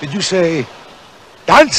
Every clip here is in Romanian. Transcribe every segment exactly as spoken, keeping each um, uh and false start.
Did you say dance?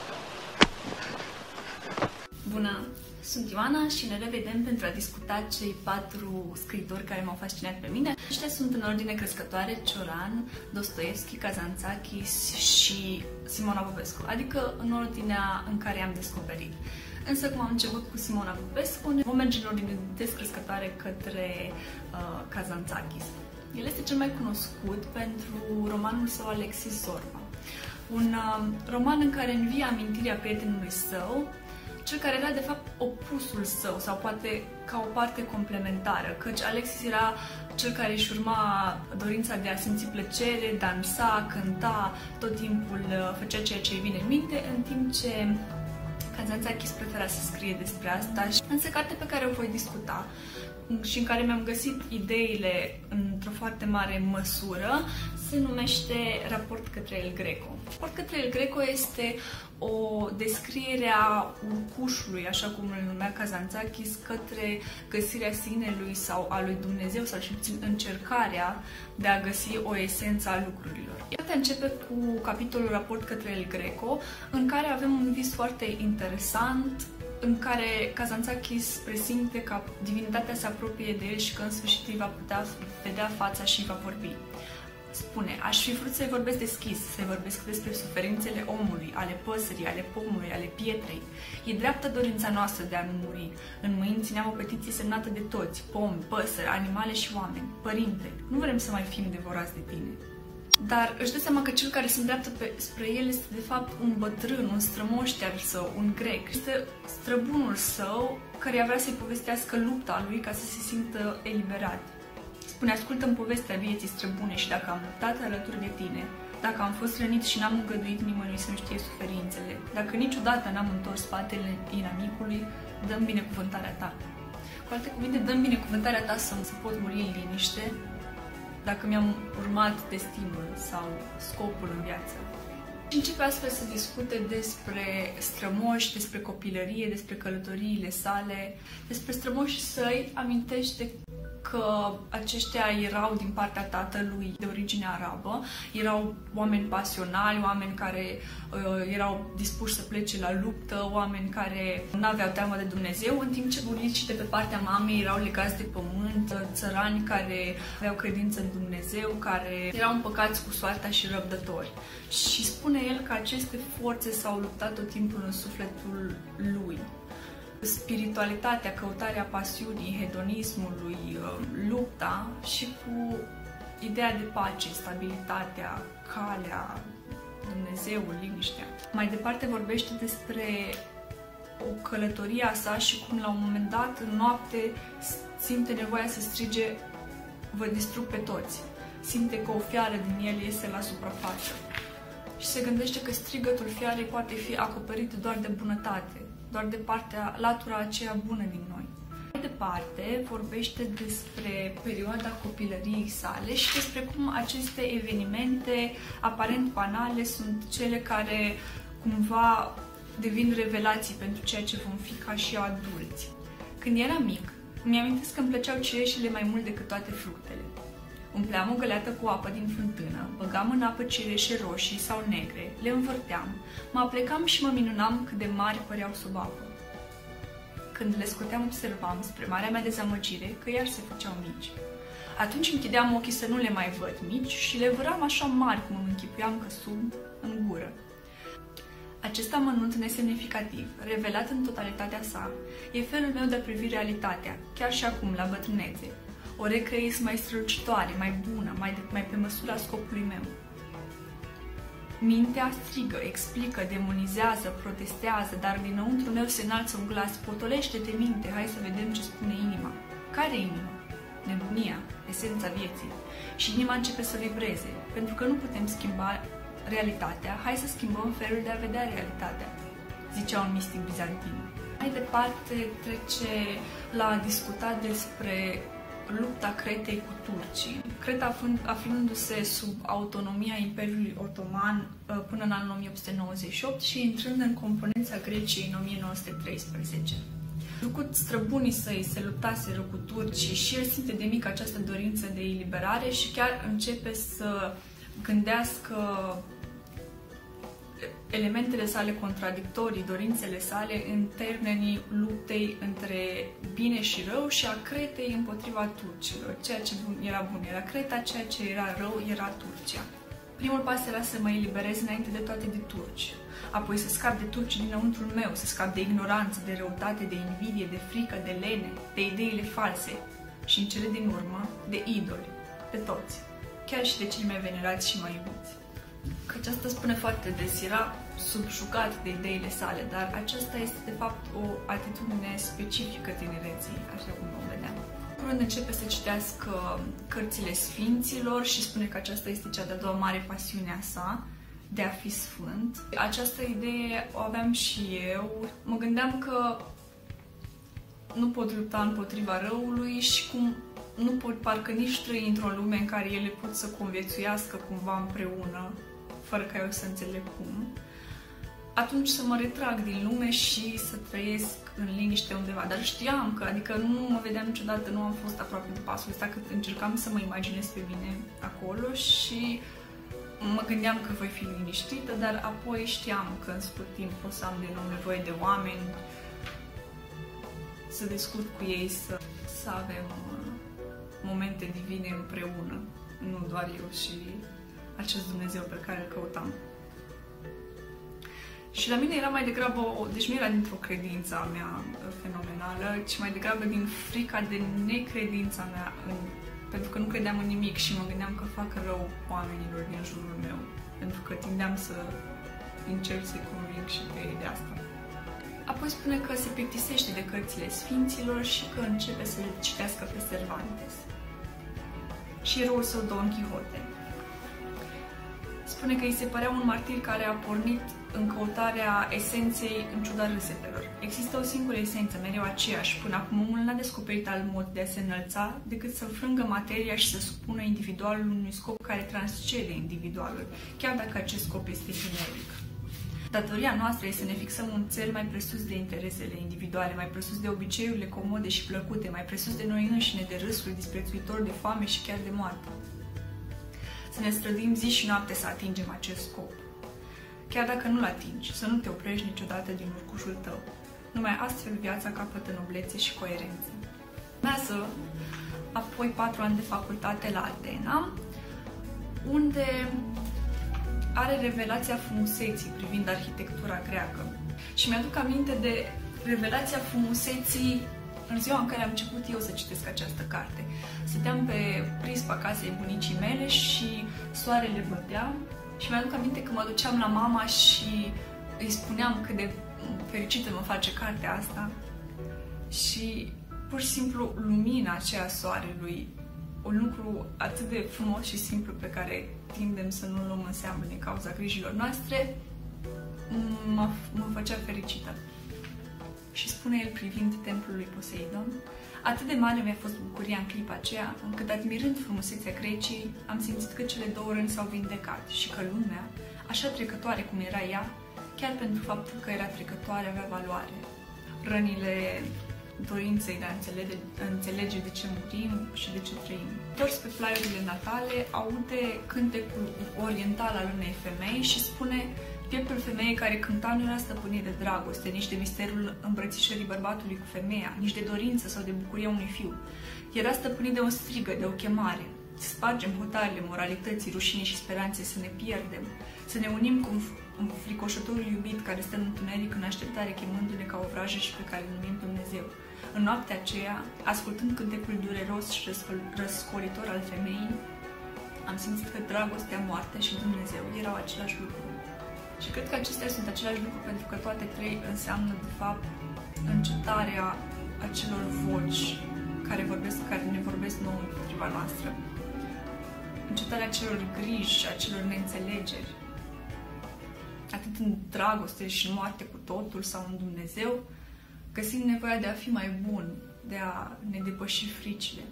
Bună! Sunt Ioana și ne revedem pentru a discuta cei patru scriitori care m-au fascinat pe mine. Aceștia sunt în ordine crescătoare: Cioran, Dostoevski, Kazantzakis și Simona Popescu, adică în ordinea în care am descoperit. Însă, cum am început cu Simona Popescu, vom merge în ordine descrescătoare către uh, Kazantzakis. El este cel mai cunoscut pentru romanul său Alexis Zorba, un uh, roman în care învie amintirea prietenului său, cel care era de fapt opusul său, sau poate ca o parte complementară, căci Alexis era cel care își urma dorința de a simți plăcere, dansa, cânta, tot timpul făcea ceea ce îi vine în minte, în timp ce Kazantzakis prefera să scrie despre asta. Însă cartea pe care o voi discuta și în care mi-am găsit ideile într-o foarte mare măsură se numește Raport către El Greco. Raport către El Greco este o descriere a urcușului, așa cum îl numea Kazantzakis, către găsirea sinelui sau a lui Dumnezeu, sau și puțin încercarea de a găsi o esență a lucrurilor. Iată, începe cu capitolul Raport către El Greco, în care avem un vis foarte interesant, în care Kazantzakis presimte că divinitatea se apropie de el și că în sfârșit îi va putea vedea fața și va vorbi. Spune: aș fi vrut să-i vorbesc deschis, să-i vorbesc despre suferințele omului, ale păsării, ale pomului, ale pietrei. E dreaptă dorința noastră de a nu muri. În mâini țineam o petiție semnată de toți: pomi, păsări, animale și oameni. Părinte, nu vrem să mai fim devorați de tine. Dar își dă seama că cel care se îndreaptă pe, spre el este de fapt un bătrân, un strămoște al său, un grec. Este străbunul său care vrea să-i povestească lupta lui ca să se simtă eliberat. Spune: ascultă-mi povestea vieții străbune și dacă am luptat alături de tine, dacă am fost rănit și n-am îngăduit nimănui să-mi știe suferințele, dacă niciodată n-am întors spatele inamicului, dă-mi binecuvântarea ta. Cu alte cuvinte, dă-mi binecuvântarea ta să, să pot muri în liniște dacă mi-am urmat destinul sau scopul în viață. Și începe astfel să discute despre strămoși, despre copilărie, despre călătoriile sale. Despre strămoșii săi amintește că aceștia erau din partea tatălui de origine arabă, erau oameni pasionali, oameni care uh, erau dispuși să plece la luptă, oameni care nu aveau teamă de Dumnezeu, în timp ce bunicii de pe partea mamei erau legați de pământ, țărani care aveau credință în Dumnezeu, care erau împăcați cu soarta și răbdători. Și spune el că aceste forțe s-au luptat tot timpul în sufletul lui. Spiritualitatea, căutarea pasiunii, hedonismului, lupta și cu ideea de pace, stabilitatea, calea, Dumnezeul, liniștea. Mai departe vorbește despre o călătorie a sa și cum la un moment dat, în noapte, simte nevoia să strige: vă distrug pe toți. Simte că o fiară din el iese la suprafață. Și se gândește că strigătul fiarei poate fi acoperit doar de bunătate, doar de partea, latura aceea bună din noi. Mai departe, vorbește despre perioada copilăriei sale și despre cum aceste evenimente aparent banale sunt cele care cumva devin revelații pentru ceea ce vom fi ca și adulți. Când eram mic, îmi amintesc că îmi plăceau cireșele mai mult decât toate fructele. Umpleam o găleată cu apă din fântână, băgam în apă cireșe roșii sau negre, le învârteam, mă aplecam și mă minunam cât de mari păreau sub apă. Când le scoteam, observam, spre marea mea dezamăgire, că iar se făceau mici. Atunci închideam ochii să nu le mai văd mici și le văram așa mari cum îmi închipuiam că sunt în gură. Acest amănunt nesemnificativ, revelat în totalitatea sa, e felul meu de a privi realitatea, chiar și acum, la bătrânețe. O recreez mai strălucitoare, mai bună, mai, de, mai pe măsura scopului meu. Mintea strigă, explică, demonizează, protestează, dar dinăuntru meu se înalță un glas: potolește-te, minte, hai să vedem ce spune inima. Care inima? Nebunia, esența vieții. Și inima începe să vibreze, pentru că nu putem schimba realitatea, hai să schimbăm felul de a vedea realitatea, zicea un mistic bizantin. Mai departe trece la a discuta despre lupta Cretei cu turcii. Creta aflându-se sub autonomia Imperiului Otoman până în anul o mie opt sute nouăzeci și opt și intrând în componența Greciei în o mie nouă sute treisprezece. Făcut străbunii săi se luptaseră cu turcii și el simte de mic această dorință de eliberare și chiar începe să gândească elementele sale contradictorii, dorințele sale în termenii luptei între bine și rău și a Cretei împotriva turcilor. Ceea ce era bun era Creta, ceea ce era rău era Turcia. Primul pas era să mă eliberez înainte de toate de turci, apoi să scap de turci dinăuntrul meu, să scap de ignoranță, de răutate, de invidie, de frică, de lene, de ideile false și în cele din urmă de idoli, de toți, chiar și de cei mai venerați și mai iubiți. Că aceasta spune foarte des, era subjugat de ideile sale, dar aceasta este de fapt o atitudine specifică tinereții, așa cum o vedeam. Curând începe să citească cărțile Sfinților și spune că aceasta este cea de-a doua mare pasiune a sa, de a fi sfânt. Această idee o aveam și eu. Mă gândeam că nu pot lupta împotriva răului și cum nu pot parcă nici trăi într-o lume în care ele pot să conviețuiască cumva împreună, fără ca eu să înțeleg cum. Atunci să mă retrag din lume și să trăiesc în liniște undeva. Dar știam că, adică nu mă vedeam niciodată, nu am fost aproape de pasul ăsta, cât încercam să mă imaginez pe mine acolo și mă gândeam că voi fi liniștită, dar apoi știam că în scurt timp o să am din nou nevoie de oameni, să discut cu ei, să, să avem momente divine împreună, nu doar eu și acest Dumnezeu pe care îl căutam. Și la mine era mai degrabă, o, deci nu era dintr-o credință a mea fenomenală, ci mai degrabă din frica de necredința mea, în, pentru că nu credeam în nimic și mă gândeam că fac rău oamenilor din jurul meu, pentru că tindeam să încerc să-i conving și pe ei de asta. Apoi spune că se plictisește de cărțile Sfinților și că începe să le citească pe Cervantes și eroul său Don Quixote. Spune că îi se părea un martir care a pornit în căutarea esenței în ciuda râsetelor. Există o singură esență, mereu aceeași. Până acum omul n-a descoperit alt mod de a se înălța decât să înfrângă materia și să supună individualul unui scop care transcede individualul, chiar dacă acest scop este generic. Datoria noastră este să ne fixăm un cel mai presus de interesele individuale, mai presus de obiceiurile comode și plăcute, mai presus de noi înșine, de râsul disprețuitor, de foame și chiar de moarte. Să ne străduim zi și noapte să atingem acest scop. Chiar dacă nu-l atingi, să nu te oprești niciodată din urcușul tău. Numai astfel viața capătă noblețe și coerență. Urmează apoi patru ani de facultate la Atena, unde are revelația frumuseții privind arhitectura greacă. Și mi-aduc aminte de revelația frumuseții în ziua în care am început eu să citesc această carte. Stăteam pe prispa casei bunicii mele și soarele bătea și mi-aduc aminte că mă duceam la mama și îi spuneam cât de fericită mă face cartea asta și pur și simplu lumina aceea soarelui, un lucru atât de frumos și simplu pe care tindem să nu luăm în seamă din cauza grijilor noastre, mă, mă făcea fericită. Și spune el privind templul lui Poseidon: atât de mare mi-a fost bucuria în clipa aceea, încât admirând frumusețea Greciei, am simțit că cele două răni s-au vindecat și că lumea, așa trecătoare cum era ea, chiar pentru faptul că era trecătoare, avea valoare. Rănile dorinței de a înțelege, înțelege de ce murim și de ce trăim. Întors pe plaiurile natale, aude cântecul oriental al unei femei și spune: pieptul femeii care cânta nu era stăpânit de dragoste, nici de misterul îmbrățișării bărbatului cu femeia, nici de dorință sau de bucuria unui fiu. Era stăpânit de un strigă, de o chemare. Să spargem hotarele moralității, rușinii și speranței, să ne pierdem, să ne unim cu înfricoșătorul iubit care stă în întuneric în așteptare, chemându-ne ca o vrajă și pe care îl numim Dumnezeu. În noaptea aceea, ascultând cântecul dureros și răscolitor al femeii, am simțit că dragostea, moartea și Dumnezeu erau același lucru. Și cred că acestea sunt același lucru pentru că toate trei înseamnă, de fapt, încetarea acelor voci care, vorbesc, care ne vorbesc nouă împotriva noastră. Încetarea acelor griji, acelor neînțelegeri, atât în dragoste și în moarte cu totul sau în Dumnezeu, găsim nevoia de a fi mai bun, de a ne depăși fricile.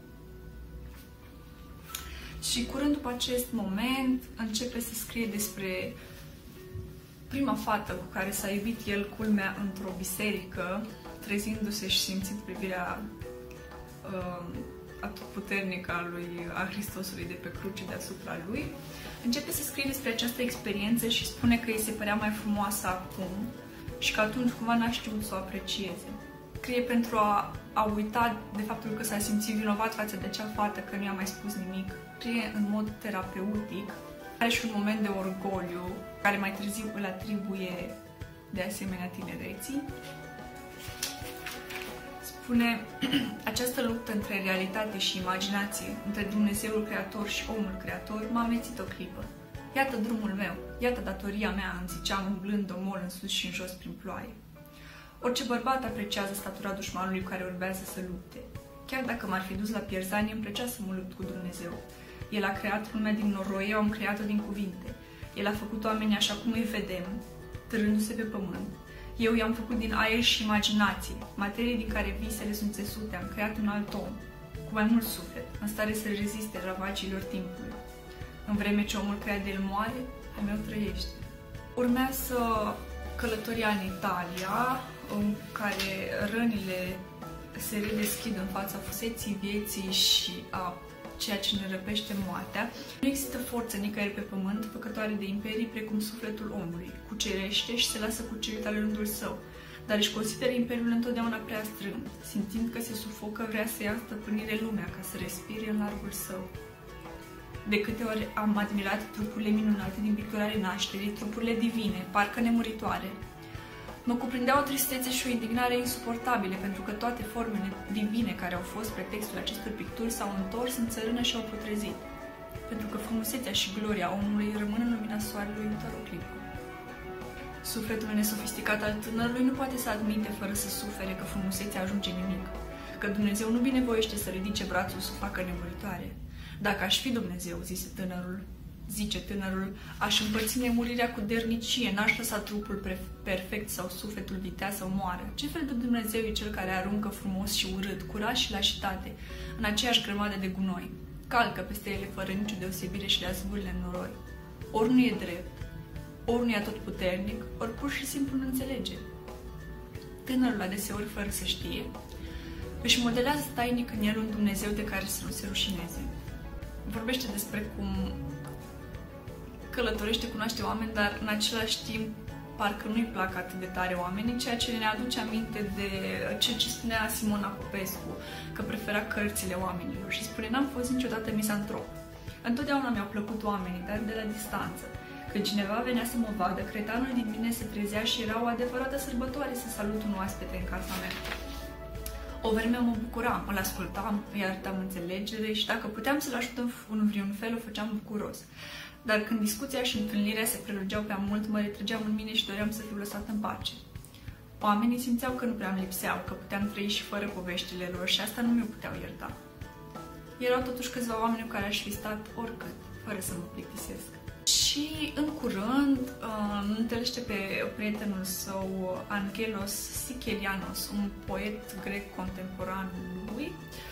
Și curând după acest moment începe să scrie despre prima fată cu care s-a iubit el, culmea, într-o biserică, trezindu-se și simțind privirea uh, atotputernic al lui a Hristosului de pe cruce deasupra lui, începe să scrie despre această experiență și spune că îi se părea mai frumoasă acum și că atunci cumva n-a știut să o aprecieze. Scrie pentru a, a uita de faptul că s-a simțit vinovat față de acea fată, că nu i-a mai spus nimic. Scrie în mod terapeutic, are și un moment de orgoliu, care mai târziu îl atribuie de asemenea tinereții. Spune, această luptă între realitate și imaginație, între Dumnezeul Creator și omul Creator, m-a amețit o clipă. Iată drumul meu, iată datoria mea, îmi ziceam umblând domol în sus și în jos prin ploaie. Orice bărbat apreciază statura dușmanului care urmează să lupte. Chiar dacă m-ar fi dus la pierzanie, îmi plăcea să mă lupt cu Dumnezeu. El a creat lumea din noroi, eu am creat-o din cuvinte. El a făcut oamenii așa cum îi vedem, târându-se pe pământ. Eu i-am făcut din aer și imaginație, materie din care visele sunt țesute, am creat un alt om, cu mai mult suflet, în stare să reziste ravagilor timpului. În vreme ce omul creat de el moare, al meu trăiește. Urmează călătoria în Italia, în care rănile se redeschid în fața fuseții vieții și a ceea ce ne răpește moartea. Nu există forță nicăieri pe pământ făcătoare de imperii precum sufletul omului. Cucerește și se lasă cucerit al rândul său, dar își consideră imperiul întotdeauna prea strâmt. Simțind că se sufocă, vrea să ia stăpânire lumea ca să respire în largul său. De câte ori am admirat trupurile minunate din pictura renașterii, trupurile divine, parcă nemuritoare. Mă cuprindea o tristețe și o indignare insuportabile, pentru că toate formele divine care au fost pretextul acestor picturi s-au întors în țărână și au putrezit, pentru că frumusețea și gloria omului rămân în lumina soarelui doar o clipă. Sufletul nesofisticat al tânărului nu poate să admite fără să sufere că frumusețea ajunge nimic, că Dumnezeu nu binevoiește să ridice brațul să o facă nemuritoare. Dacă aș fi Dumnezeu, zise tânărul, zice tânărul, aș împărți nemurirea cu dernicie, n-aș lăsa trupul perfect sau sufletul viteaz să moară. Ce fel de Dumnezeu e cel care aruncă frumos și urât, curaj și lașitate, în aceeași grămadă de gunoi? Calcă peste ele fără nicio deosebire și le zvârle în noroi. Ori nu e drept, ori nu e atotputernic, ori pur și simplu nu înțelege. Tânărul, adeseori fără să știe, își modelează tainic în el un Dumnezeu de care să nu se rușineze. Vorbește despre cum călătorește, cunoaște oameni, dar în același timp parcă nu-i plac atât de tare oamenii, ceea ce ne aduce aminte de ceea ce spunea Simona Popescu, că prefera cărțile oamenilor și spune, n-am fost niciodată misantrop. Întotdeauna mi-au plăcut oamenii, dar de la distanță. Când cineva venea să mă vadă, cretanul din mine se trezea și era o adevărată sărbătoare să salut un oaspete în casa mea. O vreme mă bucuram, îl ascultam, îi arătam înțelegere și dacă puteam să-l ajut în vreun fel, o făceam bucuros. Dar când discuția și întâlnirea se prelungeau prea mult, mă retrăgeam în mine și doream să fiu lăsat în pace. Oamenii simțeau că nu prea îmi lipseau, că puteam trăi și fără poveștile lor și asta nu mi-o puteau ierta. Erau totuși câțiva oameni cu care aș fi stat oricât, fără să mă plictisesc. Și în curând îmi întâlnește pe prietenul său, Angelos Sikelianos, un poet grec contemporan lui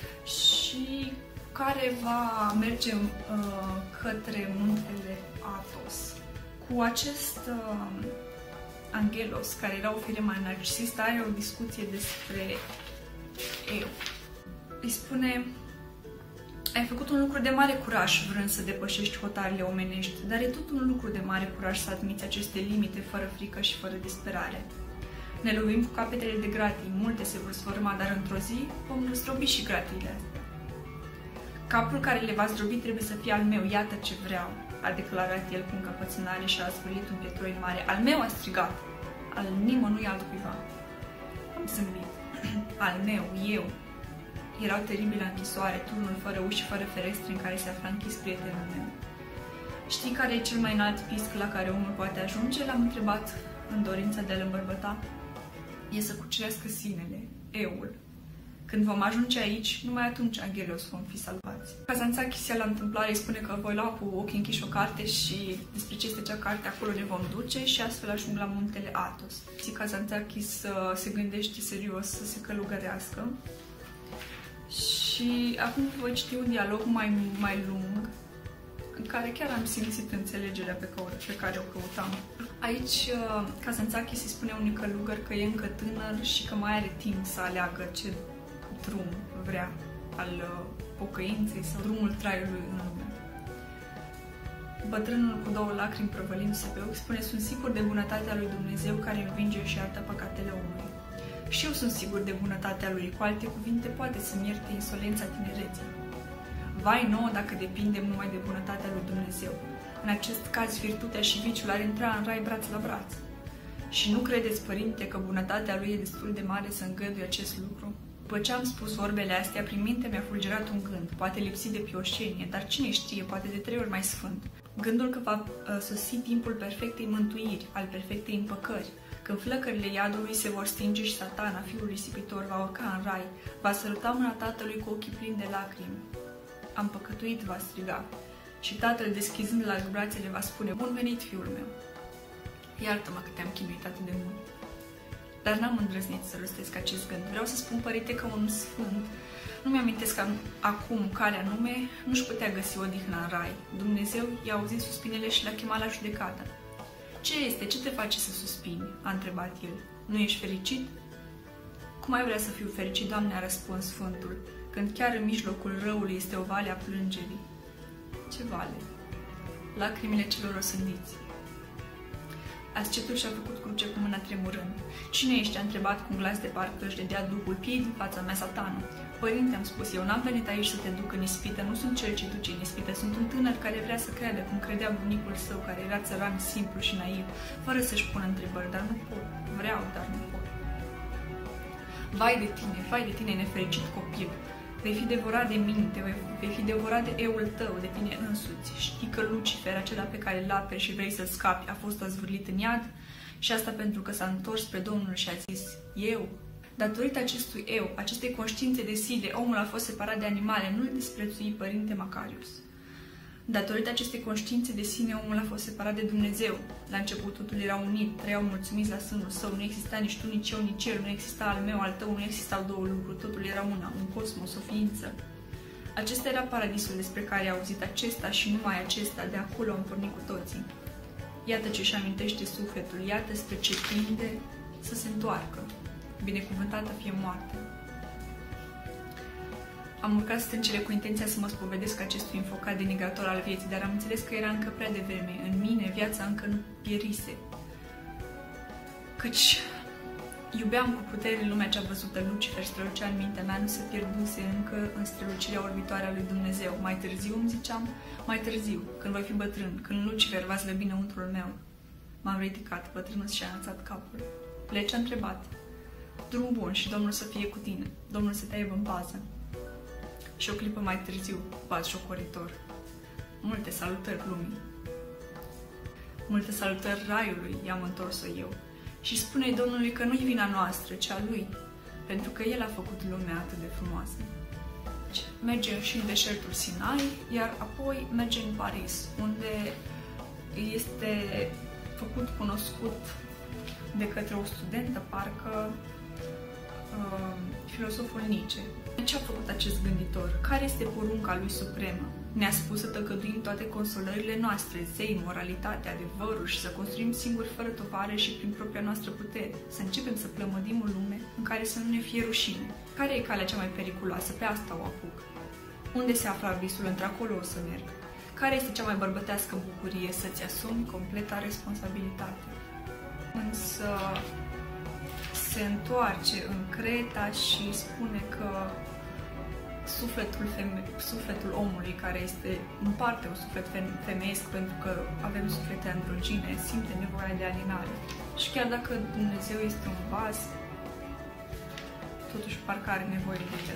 și care va merge uh, către muntele Athos. Cu acest uh, Angelos, care era o fire mai narcisistă, are o discuție despre eu. Îi spune, ai făcut un lucru de mare curaj vrând să depășești hotarele omenești, dar e tot un lucru de mare curaj să admiți aceste limite fără frică și fără disperare. Ne lovim cu capetele de gratii, multe se vor sfărâma, dar într-o zi vom răstrobi și gratiile astea. Capul care le va zdrobi trebuie să fie al meu, iată ce vreau, a declarat el cu încăpățânare și a zvârlit un pietroi mare. Al meu, a strigat, al nimănui altcuiva. Am zâmbit. Al meu, eu. Era o teribilă închisoare, turnul fără uși și fără ferestre în care se afla închis prietenul meu. Știi care e cel mai înalt pisc la care omul poate ajunge? L-am întrebat în dorința de a-l îmbărbăta. E să cucerească sinele, eul. Când vom ajunge aici, numai atunci, Angelos, vom fi salvați. Kazantzakis la întâmplare îi spune că voi lua cu ochii închiși o carte și despre ce este cea carte, acolo ne vom duce și astfel ajung la muntele Athos. Și Kazantzakis se gândește serios să se călugărească. Și acum voi citi un dialog mai, mai lung, în care chiar am simțit înțelegerea pe care, pe care o căutam. Aici, Kazantzakis îi spune unui călugăr că e încă tânăr și că mai are timp să aleagă ce drum vrea al pocăinței sau drumul traiului în lume. Bătrânul cu două lacrimi prăvălindu-se pe ochi spune: sunt sigur de bunătatea lui Dumnezeu care învinge și iartă păcatele omului. Și eu sunt sigur de bunătatea lui, cu alte cuvinte poate să-mi ierte insolența tinereții. Vai nouă dacă depindem numai de bunătatea lui Dumnezeu. În acest caz, virtutea și viciul ar intra în rai braț la braț. Și nu credeți, părinte, că bunătatea lui e destul de mare să îngăduie acest lucru? După ce am spus vorbele astea, prin minte mi-a fulgerat un gând, poate lipsit de pioșenie, dar cine știe, poate de trei ori mai sfânt. Gândul că va uh, sosi timpul perfectei mântuiri, al perfectei împăcări, când flăcările iadului se vor stinge și Satana, fiul risipitor, va urca în rai, va săruta mâna tatălui cu ochii plini de lacrimi. Am păcătuit, va striga, și tatăl, deschizând la brațele, va spune: bun venit, fiul meu! Iartă-mă că te-am chinuit atât de mult. Dar n-am îndrăznit să rostesc acest gând. Vreau să spun, părinte, că un sfânt, nu mi-amintesc acum care anume, nu-și putea găsi odihna în rai. Dumnezeu i-a auzit suspinele și l-a chemat la judecată. Ce este? Ce te face să suspini? A întrebat el. Nu ești fericit? Cum ai vrea să fiu fericit, Doamne, a răspuns Sfântul, când chiar în mijlocul răului este o vale a plângerii. Ce vale? Lacrimile celor osândiți. Ascetul și-a făcut cruce cu mâna tremurând. Cine ești? A întrebat cu un glas de parcă își dădea duhul. Piei din fața mea, Satanul. Părinte, am spus, eu n-am venit aici să te duc în ispită, nu sunt cel ce duce în ispită, sunt un tânăr care vrea să creadă cum credea bunicul său, care era țăran, simplu și naiv, fără să-și pună întrebări, dar nu pot. Vreau, dar nu pot. Vai de tine, vai de tine, nefericit copil! Vei fi devorat de minte, vei fi devorat de eul tău, de tine însuți. Știi că Lucifer, acela pe care îl aperi și vrei să-l scapi, a fost azvârlit în iad? Și asta pentru că s-a întors spre Domnul și a zis: eu. Datorită acestui eu, acestei conștiințe de sine, omul a fost separat de animale, nu-l disprețui, părinte Macarius. Datorită acestei conștiințe de sine, omul a fost separat de Dumnezeu. La început totul era unit, trăiau mulțumiți la sânul său, nu exista nici tu, nici eu, nici el, nu exista al meu, al tău, nu existau două lucruri, totul era una, un cosmos, o ființă. Acesta era paradisul despre care a auzit acesta și numai acesta, de acolo am pornit cu toții. Iată ce-și amintește sufletul, iată spre ce tinde să se întoarcă. Binecuvântată fie moartea. Am urcat stâncile cu intenția să mă spovedesc acestui înfocat denigrator al vieții, dar am înțeles că era încă prea devreme. În mine viața încă nu pierise. Căci iubeam cu putere lumea cea văzută, Lucifer strălucea în mintea mea, nu se pierduse încă în strălucirea orbitoare a lui Dumnezeu. Mai târziu, îmi ziceam, mai târziu, când voi fi bătrân, când Lucifer va slăbi înăuntrul meu. M-am ridicat, bătrânul și-a înălțat capul. Pleci, a întrebat. Drum bun și Domnul să fie cu tine, Domnul să te aibă în pază. Și o clipă mai târziu, batjocoritor. Multe salutări lumii. Multe salutări raiului, i-am întors-o eu. Și spune-i Domnului că nu-i vina noastră, ci a lui, pentru că El a făcut lumea atât de frumoasă. Mergem și în deșertul Sinai, iar apoi mergem în Paris, unde este făcut cunoscut de către o studentă, parcă, uh, filosoful Nietzsche. Ce a făcut acest gânditor? Care este porunca lui supremă? Ne-a spus să tăgăduim toate consolările noastre, zei, moralitatea, adevărul și să construim singuri fără tovare și prin propria noastră putere. Să începem să plămădim o lume în care să nu ne fie rușine. Care e calea cea mai periculoasă? Pe asta o apuc. Unde se află abisul? Într-acolo o să merg. Care este cea mai bărbătească bucurie? Să-ți asumi completa responsabilitate. Însă se întoarce în Creta și spune că sufletul, feme- sufletul omului, care este în parte un suflet femeiesc, pentru că avem suflete androgine, simte nevoia de alinare. Și chiar dacă Dumnezeu este un vas, totuși parcă are nevoie de el.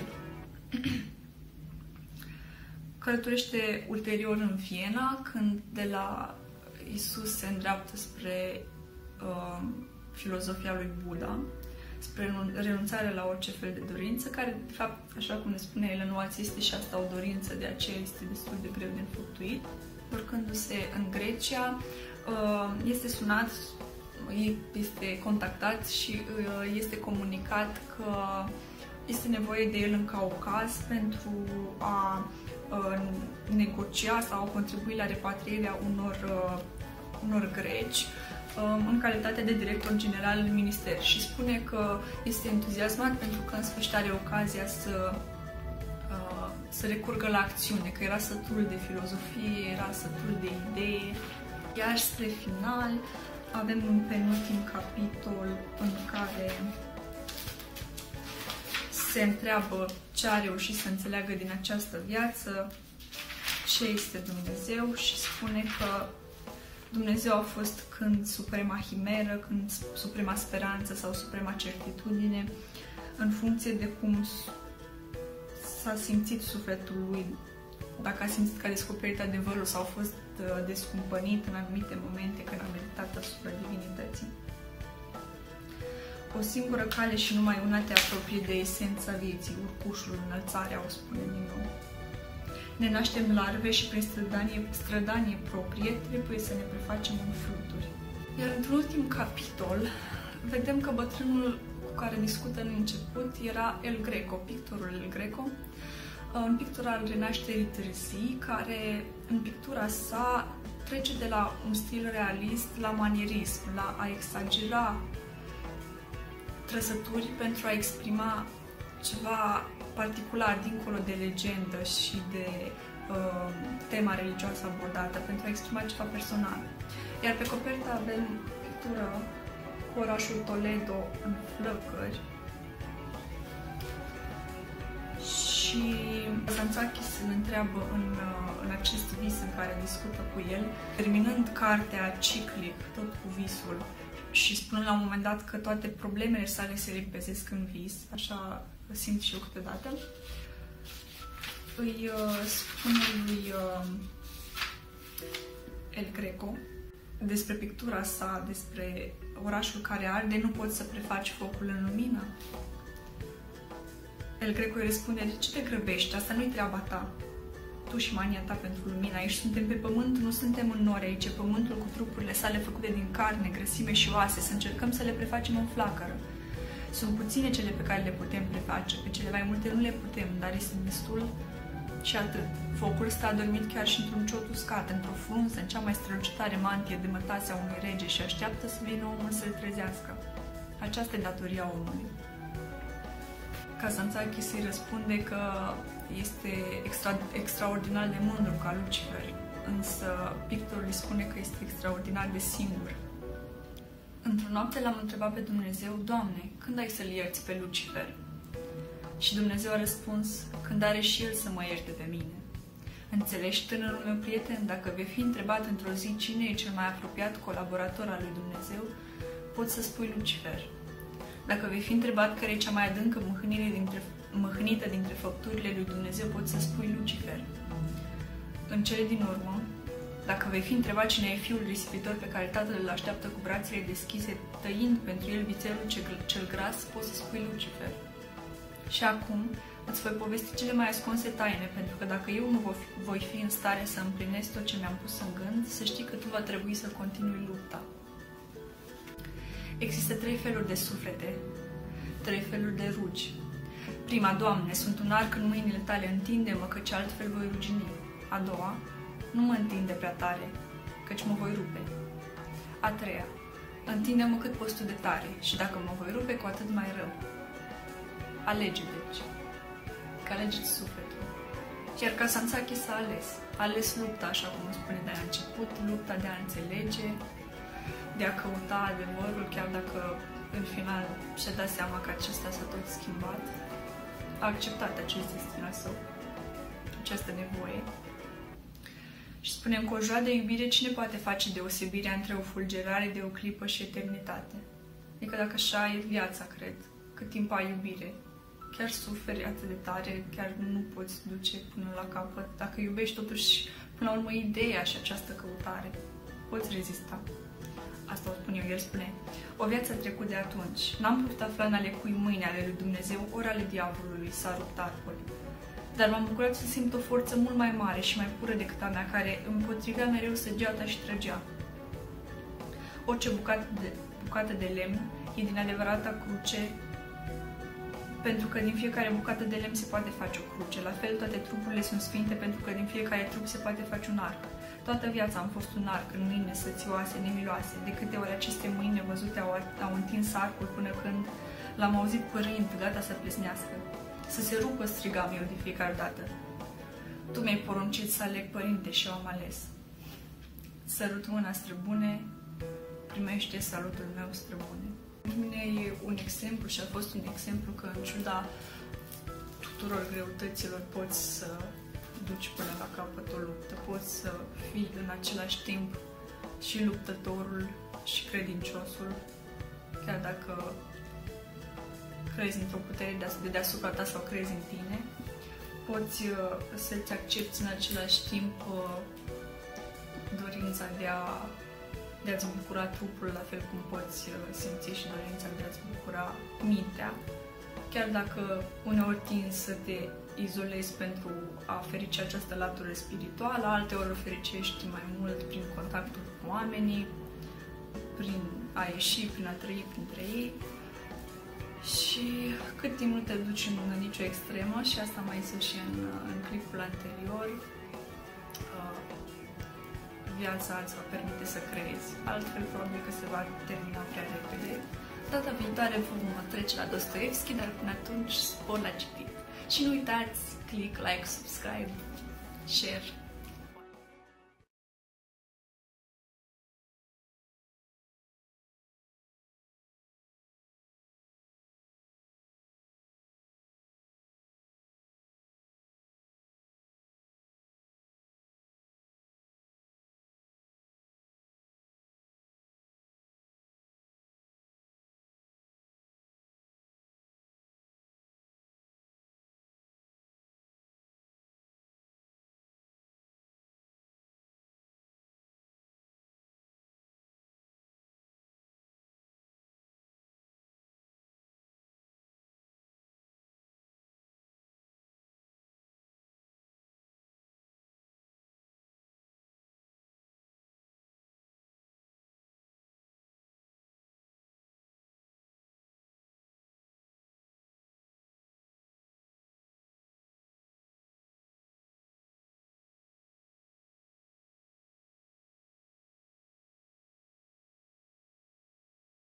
Călătorește ulterior în Viena, când de la Isus se îndreaptă spre uh, filozofia lui Buddha, spre renunțarea la orice fel de dorință, care, de fapt, așa cum ne spune el, nu este și asta o dorință, de aceea este destul de greu de înfăptuit. Urcându-se în Grecia, este sunat, este contactat și este comunicat că este nevoie de el în Caucaz pentru a negocia sau a contribui la repatrierea unor, unor greci, în calitate de director general în minister, și spune că este entuziasmat pentru că în sfârșit are ocazia să uh, să recurgă la acțiune, că era sătul de filozofie, era sătul de idee. Iar spre final avem un penultim capitol în care se întreabă ce a reușit să înțeleagă din această viață, ce este Dumnezeu, și spune că Dumnezeu a fost când suprema himeră, când suprema speranță sau suprema certitudine, în funcție de cum s-a simțit sufletul lui, dacă a simțit că a descoperit adevărul sau a fost descumpănit în anumite momente când a meditat asupra divinității. O singură cale și numai una te apropie de esența vieții, urcușul, înălțarea, o spune din nou. Ne naștem larve și prin strădanie, strădanie proprie trebuie să ne prefacem în fluturi. Iar într-un ultim capitol vedem că bătrânul cu care discută în început era El Greco, pictorul El Greco, un pictor al renașterii târzii, care în pictura sa trece de la un stil realist la manierism, la a exagera trăsături pentru a exprima ceva particular, dincolo de legendă și de uh, tema religioasă abordată, pentru a exprima ceva personal. Iar pe copertă avem pictura cu orașul Toledo în flăcări și Kazantzakis îl întreabă în, în acest vis în care discută cu el, terminând cartea ciclic, tot cu visul, și spunând la un moment dat că toate problemele sale se limpezesc în vis, așa simt și eu câteodată, îi uh, spune lui uh, El Greco despre pictura sa, despre orașul care arde, nu poți să prefaci focul în lumină? El Greco îi răspunde, de ce te grăbești? Asta nu-i treaba ta. Tu și mania ta pentru lumină. Aici suntem pe pământ, nu suntem în nori. Aici e pământul cu trupurile sale făcute din carne, grăsime și oase. Să încercăm să le prefacem în flacără. Sunt puține cele pe care le putem preface. Pe cele mai multe nu le putem, dar este destul și atât. Focul stă adormit chiar și într-un ciot uscat, într-o frunză, în cea mai strălucitoare mantie de mătase a unui rege și așteaptă să vină omul să-l trezească. Aceasta e datoria omului. Kazantzakis îi răspunde că este extra, extraordinar de mândru ca Lucifer, însă pictorul îi spune că este extraordinar de singur. Într-o noapte l-am întrebat pe Dumnezeu, Doamne, când ai să-l ierți pe Lucifer? Și Dumnezeu a răspuns, când are și el să mă ierte pe mine. Înțelegi, tânărul meu prieten, dacă vei fi întrebat într-o zi cine e cel mai apropiat colaborator al lui Dumnezeu, poți să spui Lucifer. Dacă vei fi întrebat care e cea mai adâncă mâhnire dintre, mâhnită dintre făpturile lui Dumnezeu, poți să spui Lucifer. În cele din urmă, dacă vei fi întrebat cine e fiul risipitor pe care tatăl îl așteaptă cu brațele deschise, tăind pentru el vițelul cel gras, poți să spui Lucifer. Și acum îți voi povesti cele mai ascunse taine, pentru că dacă eu nu voi fi în stare să împlinesc tot ce mi-am pus în gând, să știi că tu va trebui să continui lupta. Există trei feluri de suflete, trei feluri de rugi. Prima, Doamne, sunt un arc în mâinile tale, întinde-mă, căci altfel voi rugini. A doua, nu mă întinde prea tare, căci mă voi rupe. A treia, întinde-mă cât poți tu de tare și dacă mă voi rupe, cu atât mai rău. Alege, deci, că alegeți sufletul. Iar Kazantzakis a ales. A ales lupta, așa cum spune de la început, lupta de a înțelege, de a căuta adevărul, chiar dacă în final și-a dat seama că acesta s-a tot schimbat. A acceptat acest destin al său, această nevoie. Și spunem că o joa de iubire, cine poate face deosebirea între o fulgerare de o clipă și eternitate? Adică dacă așa e viața, cred, cât timp ai iubire, chiar suferi atât de tare, chiar nu poți duce până la capăt. Dacă iubești totuși, până la urmă, ideea și această căutare, poți rezista. Asta o spun eu, el spune. O viață a trecut de atunci. N-am putut afla în ale cui mâini, ale lui Dumnezeu, ori ale diavolului, s-a rupt arcul. Dar m-am bucurat să simt o forță mult mai mare și mai pură decât a mea, care împotrivea mereu săgeata și trăgea. Orice bucată de, bucată de lemn e din adevărata cruce, pentru că din fiecare bucată de lemn se poate face o cruce. La fel, toate trupurile sunt sfinte, pentru că din fiecare trup se poate face un arc. Toată viața am fost un arc în mâini sățioase, nemiloase. De câte ori aceste mâini nevăzute au, au întins arcul până când l-am auzit părind, gata să plesnească. Să se rupă, strigam eu de fiecare dată. Tu mi-ai poruncit să aleg, Părinte, și eu am ales. Sărut mâna, străbune, primește salutul meu, străbune. Pentru mine e un exemplu și a fost un exemplu că, în ciuda tuturor greutăților, poți să duci până la capăt o luptă, poți să fii în același timp și luptătorul și credinciosul, chiar dacă crezi într-o putere de deasupra ta sau crezi în tine, poți să-ți accepti în același timp dorința de, a, de a-ți bucura trupul, la fel cum poți simți și dorința de a-ți bucura mintea, chiar dacă uneori tinzi să te izolezi pentru a ferici această latură spirituală, alteori o fericești mai mult prin contactul cu oamenii, prin a ieși, prin a trăi printre ei. Și cât timp nu te duci în nicio extremă, și asta mai zis și în, în clipul anterior, uh, viața îți va permite să creezi. Altfel, probabil că se va termina prea repede. Data viitoare vom trece la Dostoevski, dar până atunci spor la citit. Și nu uitați, click, like, subscribe, share.